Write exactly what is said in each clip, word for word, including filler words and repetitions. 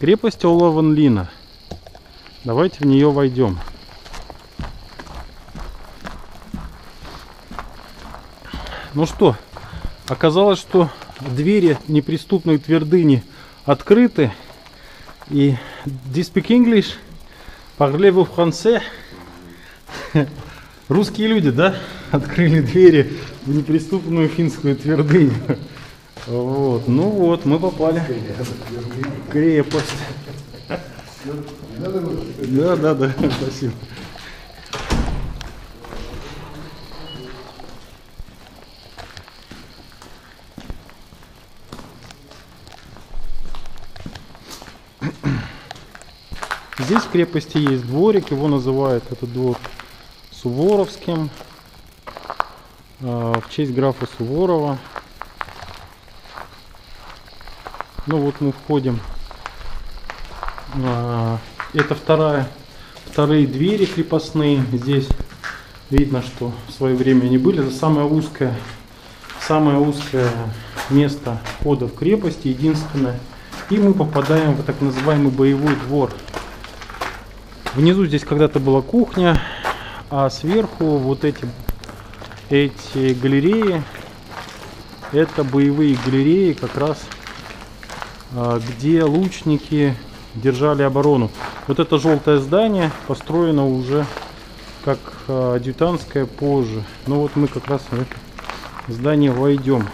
Крепость Ола ван Лина. Давайте в нее войдем. Ну что, оказалось, что двери неприступной твердыни открыты. И do you speak English? Parlez-vous français? Русские люди, да, открыли двери в неприступную финскую твердыню. Вот, ну вот, мы попали в крепость. Да, да, да, спасибо. Здесь в крепости есть дворик, его называют этот двор Суворовским, в честь графа Суворова. Ну вот мы входим. Это вторая, вторые двери крепостные. Здесь видно, что в свое время они были. Это самое узкое, самое узкое место входа в крепость, единственное. И мы попадаем в так называемый боевой двор. Внизу здесь когда-то была кухня, а сверху вот эти, эти галереи, это боевые галереи, как раз где лучники держали оборону. Вот это желтое здание построено уже как адъютантское позже. Ну вот мы как раз в это здание войдем.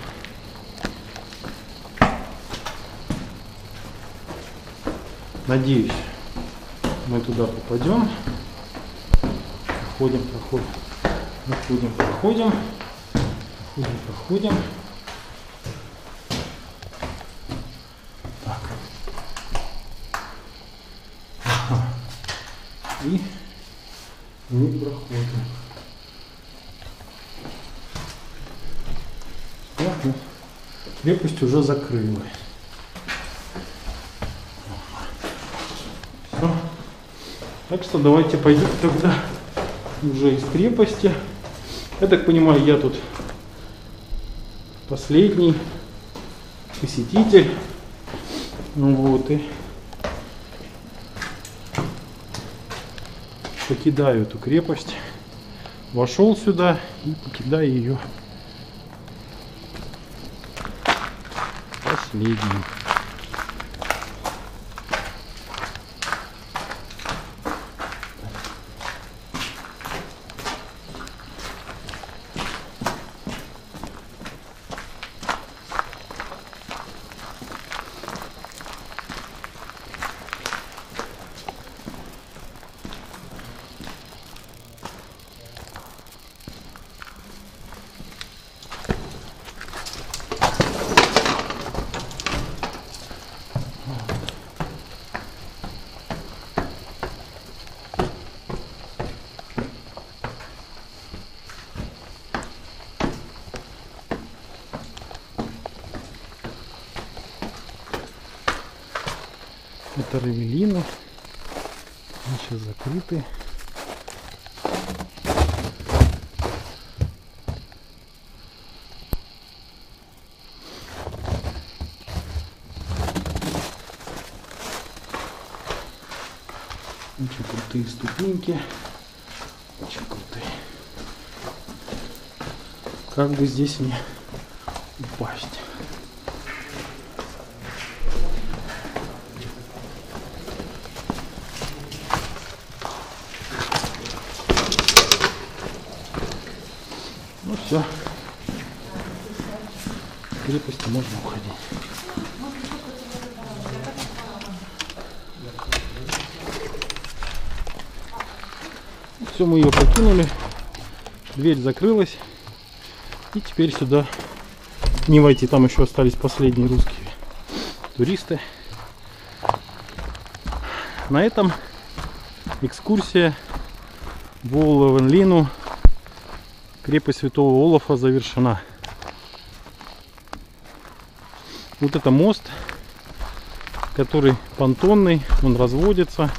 Надеюсь, мы туда попадем. Проходим, проходим, проходим, проходим, проходим, проходим. Так. Ага. И не проходим. Так, крепость уже закрылась. Все. Так что давайте пойдем тогда уже из крепости. Я так понимаю, я тут последний посетитель. Ну вот, и покидаю эту крепость. Вошел сюда и покидаю ее последний. Это Равелины. Они сейчас закрыты. Очень крутые ступеньки. Очень крутые. Как бы здесь не упасть. Ну все. В крепости можно уходить. Все, мы ее покинули. Дверь закрылась. И теперь сюда не войти. Там еще остались последние русские туристы. На этом экскурсия в Ола ван Лину, крепость Святого Олафа, завершена. Вот это мост, который понтонный, он разводится.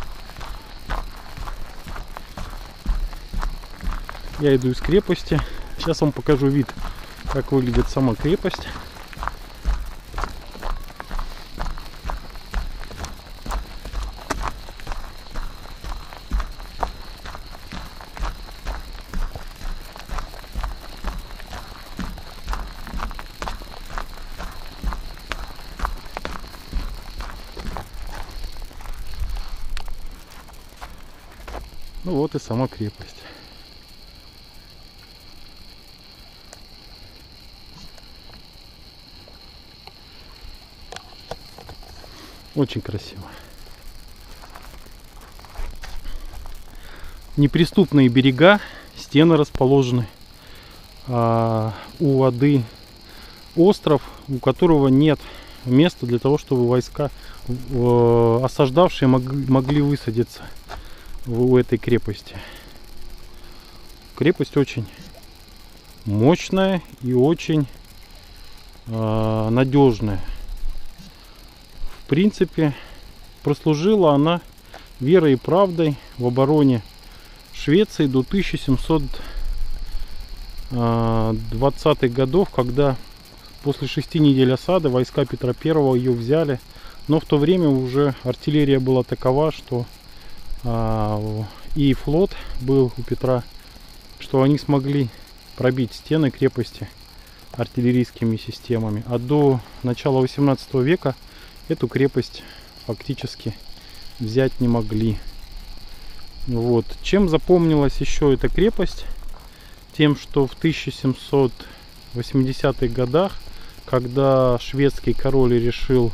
Я иду из крепости. Сейчас вам покажу вид, как выглядит сама крепость. Ну вот и сама крепость. Очень красиво. Неприступные берега, стены расположены. А у воды остров, у которого нет места для того, чтобы войска, осаждавшие, могли высадиться в этой крепости. Крепость очень мощная и очень надежная. В принципе, прослужила она верой и правдой в обороне Швеции до тысяча семьсот двадцатых годов, когда после шести недель осады войска Петра Первого ее взяли. Но в то время уже артиллерия была такова, что а, и флот был у Петра, что они смогли пробить стены крепости артиллерийскими системами. А до начала восемнадцатого века эту крепость фактически взять не могли. Вот. Чем запомнилась еще эта крепость? Тем, что в тысяча семьсот восьмидесятых годах, когда шведский король решил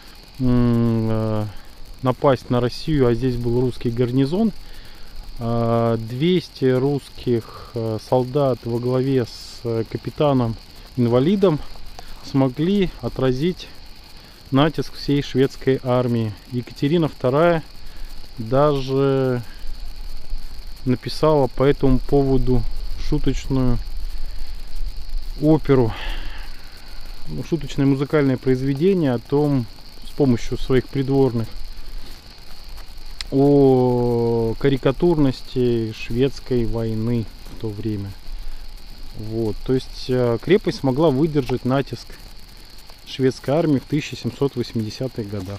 напасть на Россию, а здесь был русский гарнизон, двести русских солдат во главе с капитаном-инвалидом смогли отразить натиск всей шведской армии. Екатерина Вторая даже написала по этому поводу шуточную оперу, шуточное музыкальное произведение о том, с помощью своих придворных, о карикатурности шведской войны в то время. Вот, то есть крепость смогла выдержать натиск шведской армии в тысяча семьсот восьмидесятых годах.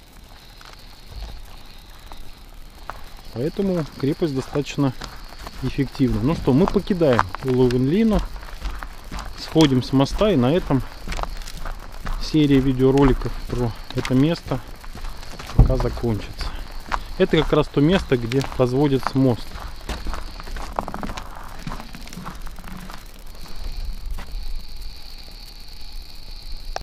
Поэтому крепость достаточно эффективна. Ну что, мы покидаем Ловенлину, сходим с моста, и на этом серия видеороликов про это место пока закончится. Это как раз то место, где возводится мост.